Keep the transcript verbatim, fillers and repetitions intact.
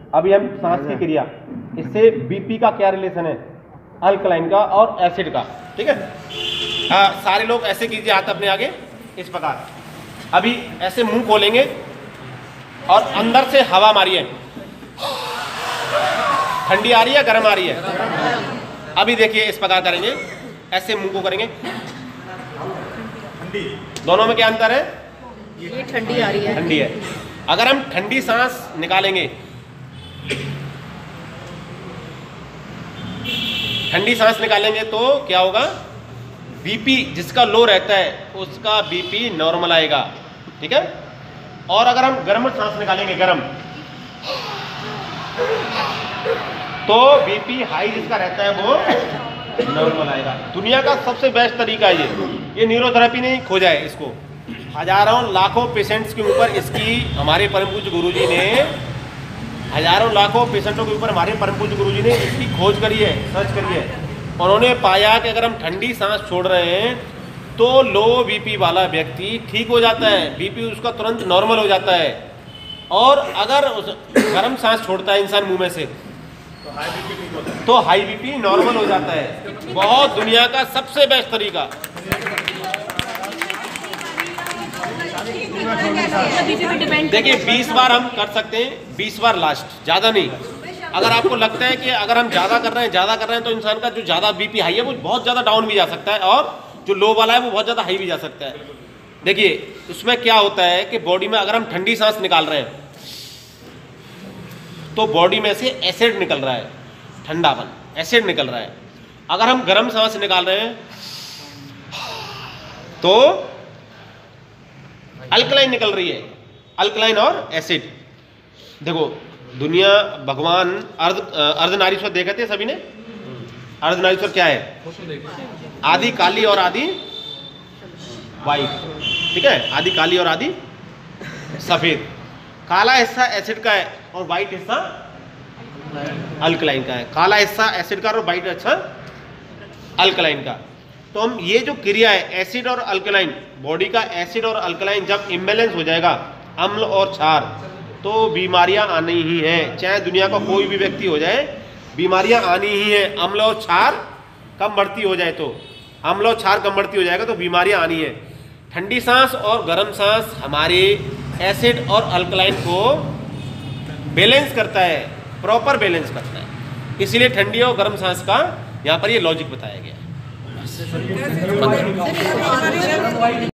अभी हम सांस की क्रिया, इससे बीपी का क्या रिलेशन है, अल्कलाइन का और एसिड का, ठीक है। हाँ, सारे लोग ऐसे कीजिए, हाथ अपने आगे इस प्रकार। अभी ऐसे मुंह खोलेंगे और अंदर से हवा मारिए। ठंडी आ रही है, गर्म आ रही है? अभी देखिए इस प्रकार करेंगे, ऐसे मुंह को करेंगे। दोनों में क्या अंतर है? ये ठंडी आ रही है, ठंडी है। अगर हम ठंडी सांस निकालेंगे, ठंडी सांस निकालेंगे तो क्या होगा? बीपी जिसका लो रहता है उसका बीपी नॉर्मल आएगा, ठीक है। और अगर हम गर्म सांस निकालेंगे, गर्म, तो बीपी हाई जिसका रहता है वो नॉर्मल आएगा। दुनिया का सबसे बेस्ट तरीका ये ये न्यूरोथेरेपी ने खोजा है। इसको हजारों लाखों पेशेंट्स के ऊपर इसकी हमारे परम पूज्य गुरुजी ने हजारों लाखों पेशेंटों के ऊपर हमारे परम पूज्य गुरुजी ने इसकी खोज करी है, सर्च करी है। उन्होंने पाया कि अगर हम ठंडी सांस छोड़ रहे हैं तो लो बीपी वाला व्यक्ति ठीक हो जाता है, बीपी उसका तुरंत नॉर्मल हो जाता है। और अगर उस गर्म सांस छोड़ता है इंसान मुंह में से तो हाई बीपी नॉर्मल हो जाता है। बहुत दुनिया का सबसे बेस्ट तरीका। देखिए बीस बार हम कर सकते हैं, बीस बार लास्ट, ज़्यादा नहीं। अगर आपको लगता है कि अगर हम ज़्यादा कर रहे हैं ज़्यादा कर रहे हैं तो इंसान का जो ज़्यादा बीपी हाई है वो बहुत ज़्यादा डाउन भी जा सकता है और जो लो वाला है वो बहुत ज़्यादा हाई भी जा सकता है। देखिए उसमें क्या होता है कि बॉडी में अगर हम ठंडी सांस निकाल रहे हैं तो बॉडी में से एसिड निकल रहा है, ठंडापन, एसिड निकल रहा है। अगर हम गर्म सांस निकाल रहे हैं तो अल्कलाइन निकल रही है, अल्कलाइन और एसिड। देखो दुनिया, भगवान अर्ध अर्धनारीश्वर देखे थे सभी ने। अर्धनारीश्वर क्या है? आधी काली और आधी वाइट, ठीक है। आधी काली और आधी सफेद। काला हिस्सा एसिड का है और वाइट हिस्सा अल्कलाइन का है। काला हिस्सा एसिड का और वाइट हिस्सा अल्कलाइन का। तो हम ये जो क्रिया है एसिड और अल्कलाइन, बॉडी का एसिड और अल्कलाइन जब इम्बैलेंस हो जाएगा, अम्ल और क्षार, तो बीमारियां आनी ही हैं। चाहे दुनिया का कोई भी व्यक्ति हो जाए, बीमारियां आनी ही हैं। अम्ल और क्षार कम बढ़ती हो जाए तो अम्ल और क्षार कम बढ़ती हो जाएगा तो बीमारियां आनी है। ठंडी सांस और गर्म सांस हमारे एसिड और अल्कलाइन को बैलेंस करता है, प्रॉपर बैलेंस करता है। इसीलिए ठंडी और गर्म सांस का यहाँ पर ये लॉजिक बताया गया है।